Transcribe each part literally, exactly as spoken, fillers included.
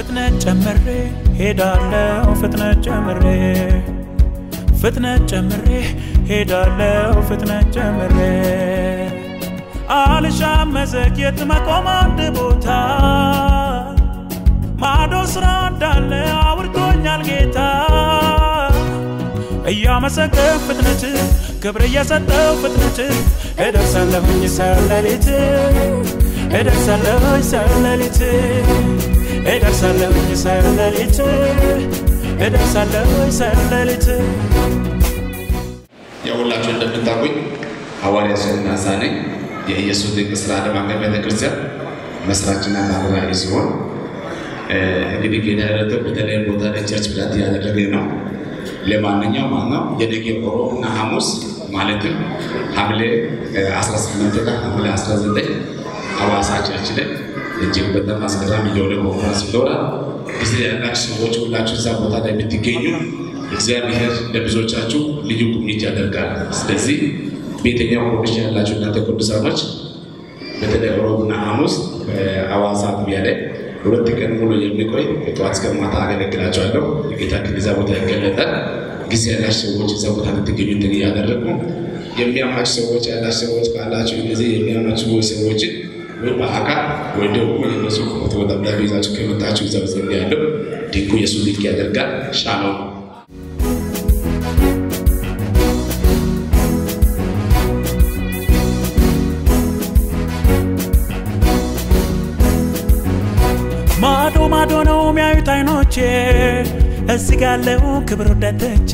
ፍጥነት ጨምሬ ሄዳለሁ ፍጥነት ጨምሬ ፍጥነት ጨምሬ ሄዳለሁ ፍጥነት ጨምሬ አልሻም መዘግየት መቆም አንድ ቦታ ማዶ ስራ እንዳለ አውርቶኛል ጌታ እያመሰገንኩ ፍጥነት ክብር እየሰጠው ፍጥነት እደርሳለሁኝ ሰለሊት እደርሳለሁኝ ሰለሊት እደርሳለሁኝ ሰለሊት እደርሳለሁኝ ሰለሊት የሁላችሁ እንደምታውቁኝ ሐዋርያ ሸናሳ ነኝ የኢየሱስ ድንቅ ሥራ ዓለም አቀፍ ቤተክርስቲያን መስራችና አብራሪ ሲሆን እንግዲህ ጌታዬ በተለይ ቦታ ለቸርች ፕላንት ያደረገ ነው ለማንኛውም ማነው የነገ ሮብና ሐሙስ ማለትም ሐምሌ አስራ ስምንት እና ሐምሌ አስራ ዘጠኝ ሐዋሳ ቸርች ላይ እጅግ በጣም አስገራሚ የሆነ ኮንፈረንስ ይኖራል ጊዜ ያላችሁ ሰዎች ሁላችሁ እዛ ቦታ ላይ ብትገኙ እግዚአብሔር ለብዙዎቻችሁ ልዩ ጉብኝት ያደርጋል ስለዚህ ቤተኛው ኮሚሽን ያላችሁ እናንተ ቅዱሳኖች በተለይ ሮብና ሐሙስ ሐዋሳ አጥቢያ ላይ ሁለት ቀን ሙሉ የሚቆይ የጠዋት እስከ ማታ አገለግላችኋለሁ የጌታ ክብር ቦታ ይገለጣል ጊዜ ያላችሁ ሰዎች እዛ ቦታ ልትገኙ እንድን ያደረጉ የሚያማችሁ ሰዎች ያላችሁ ሰዎች ካላችሁ ጊዜ የሚያማችሁ ሰዎች ወይ በአካል ወይ ደግሞ የነሱ ፎቶ ደብዳቤ ይዛችሁ ከመጣችሁ እዛ ዘንድ ያለው ድንቁ ኢየሱስ ልክ ያደርጋል ሻሎም ማዶ ማዶ ነው የሚያዩት አይኖቼ እዚህ ጋለው ክብር ወደተቼ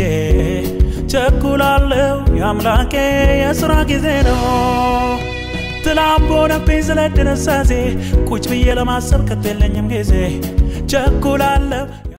ቸኩላለሁ የአምላኬ የሥራ ጊዜ ነው ትላምቦ ነብኝ ስለደረሳዜ ቁጭ ብዬ ለማሰብ ከተለኝም ጊዜ ቸኩላለሁ